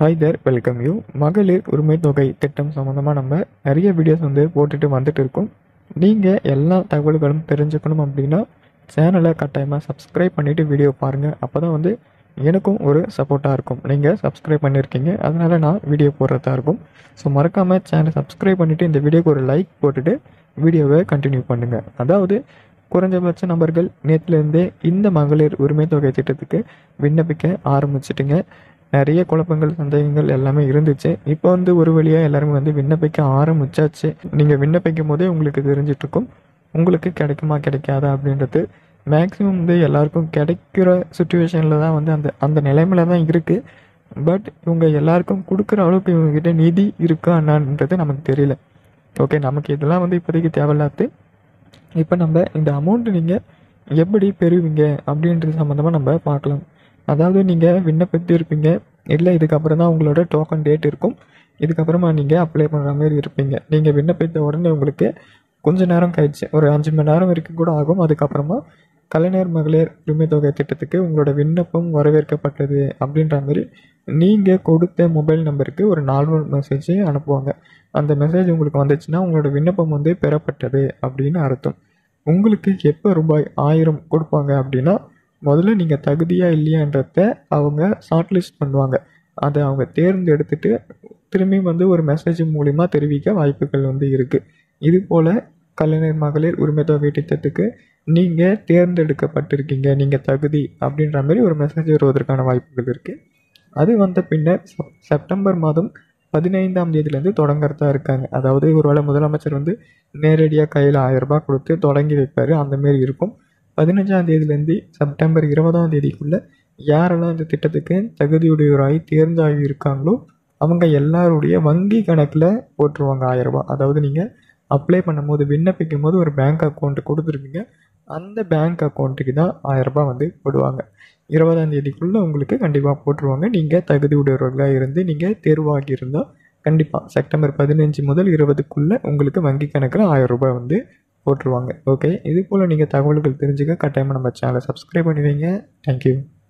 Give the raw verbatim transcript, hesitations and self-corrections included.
Hi there, welcome you. மகளிர் உரிமை தொகை திட்டம் சம்மந்தமாக நம்ம நிறைய வீடியோஸ் வந்து போட்டுட்டு வந்துட்டு இருக்கோம். நீங்கள் எல்லா தகவல்களும் தெரிஞ்சுக்கணும் அப்படின்னா சேனலை கட்டாயமாக சப்ஸ்கிரைப் பண்ணிவிட்டு வீடியோ பாருங்கள். அப்போ தான் வந்து எனக்கும் ஒரு சப்போர்ட்டாக இருக்கும். நீங்கள் சப்ஸ்கிரைப் பண்ணியிருக்கீங்க, அதனால் நான் வீடியோ போடுறதா இருக்கும். ஸோ மறக்காமல் சேனலை சப்ஸ்கிரைப் பண்ணிவிட்டு இந்த வீடியோக்கு ஒரு லைக் போட்டுட்டு வீடியோவை கண்டினியூ பண்ணுங்கள். அதாவது குறைஞ்சபட்ச நபர்கள் நேற்றுலேருந்தே இந்த மகளிர் உரிமை தொகை திட்டத்துக்கு விண்ணப்பிக்க ஆரம்பிச்சிட்டுங்க. நிறைய குழப்பங்கள், சந்தேகங்கள் எல்லாமே இருந்துச்சு. இப்போ வந்து ஒரு வழியாக எல்லாருமே வந்து விண்ணப்பிக்க ஆரம்பிச்சாச்சு. நீங்கள் விண்ணப்பிக்கும் போதே உங்களுக்கு தெரிஞ்சிட்ருக்கும் உங்களுக்கு கிடைக்குமா கிடைக்காதா அப்படின்றது. மேக்ஸிமம் வந்து எல்லாருக்கும் கிடைக்கிற சுச்சுவேஷனில் தான் வந்து அந்த அந்த நிலைமையில தான் இருக்குது. பட் இவங்க எல்லாருக்கும் கொடுக்குற அளவுக்கு இவங்ககிட்ட நிதி இருக்கா என்னான்றது நமக்கு தெரியல. ஓகே, நமக்கு இதெல்லாம் வந்து இப்போதைக்கு தேவையில்லாது. இப்போ நம்ம இந்த அமௌண்ட்டு நீங்கள் எப்படி பெறுவீங்க அப்படின்றது சம்மந்தமாக நம்ம பார்க்கலாம். அதாவது நீங்கள் விண்ணப்பித்து இருப்பீங்க, இல்லை இதுக்கப்புறம் தான் உங்களோட டோக்கன் டேட் இருக்கும். இதுக்கப்புறமா நீங்கள் அப்ளை பண்ணுற மாதிரி இருப்பீங்க. நீங்கள் விண்ணப்பித்த உடனே உங்களுக்கு கொஞ்சம் நேரம் கழிச்சு, ஒரு அஞ்சு மணி நேரம் வரைக்கும் கூட ஆகும். அதுக்கப்புறமா கலைஞர் மகளிர் உரிமை தொகை திட்டத்துக்கு உங்களோட விண்ணப்பம் வரவேற்கப்பட்டது அப்படின்ற மாதிரி நீங்கள் கொடுத்த மொபைல் நம்பருக்கு ஒரு நார்மல் மெசேஜை அனுப்புவாங்க. அந்த மெசேஜ் உங்களுக்கு வந்துச்சுன்னா உங்களோட விண்ணப்பம் வந்து பெறப்பட்டது அப்படின்னு அர்த்தம். உங்களுக்கு எப்போ ரூபாய் ஆயிரம் கொடுப்பாங்க அப்படின்னா, முதல்ல நீங்கள் தகுதியாக இல்லையான்றத அவங்க ஷார்ட் லிஸ்ட் பண்ணுவாங்க. அதை அவங்க தேர்ந்தெடுத்துட்டு திரும்பியும் வந்து ஒரு மெசேஜ் மூலிமா தெரிவிக்க வாய்ப்புகள் வந்து இருக்குது. இது போல் கலைஞர் மகளிர் உரிமை தொகை திட்டத்துக்கு நீங்கள் தேர்ந்தெடுக்கப்பட்டிருக்கீங்க, நீங்கள் தகுதி அப்படின்ற மாதிரி ஒரு மெசேஜ் வருவதற்கான வாய்ப்புகள் இருக்குது. அது வந்த பின்னர் செப் செப்டம்பர் மாதம் பதினைந்தாம் தேதியிலேருந்து தொடங்குறதா இருக்காங்க. அதாவது ஒருவேளை முதலமைச்சர் வந்து நேரடியாக கையில் ஆயிரம் ரூபாய் கொடுத்து தொடங்கி வைப்பார், அந்தமாரி இருக்கும். பதினஞ்சாம் தேதியிலேருந்து செப்டம்பர் இருபதாம் தேதிக்குள்ளே யாரெல்லாம் இந்த திட்டத்துக்கு தகுதியுடையோராகி தேர்ந்தாகி இருக்காங்களோ அவங்க எல்லாருடைய வங்கி கணக்கில் போட்டுருவாங்க ஆயிரம் ரூபாய். அதாவது நீங்கள் அப்ளை பண்ணும்போது, விண்ணப்பிக்கும் போது ஒரு பேங்க் அக்கௌண்ட்டு கொடுத்துருப்பீங்க. அந்த பேங்க் அக்கௌண்ட்டுக்கு தான் ஆயிரம் ரூபாய் வந்து போடுவாங்க. இருபதாம் தேதிக்குள்ளே உங்களுக்கு கண்டிப்பாக போட்டுருவாங்க. நீங்கள் தகுதி உடையவர்களாக இருந்து நீங்கள் தேர்வாகி இருந்தால் கண்டிப்பாக செப்டம்பர் பதினஞ்சு முதல் இருபதுக்குள்ளே உங்களுக்கு வங்கி கணக்கில் ஆயிரம் ரூபாய் வந்து போட்டுருவாங்க. ஓகே, இது போல் நீங்கள் தகவல்கள் தெரிஞ்சுக்க கட்டாயமாக நம்ம சேனலை சப்ஸ்கிரைப் பண்ணி வைங்க. தேங்க்யூ.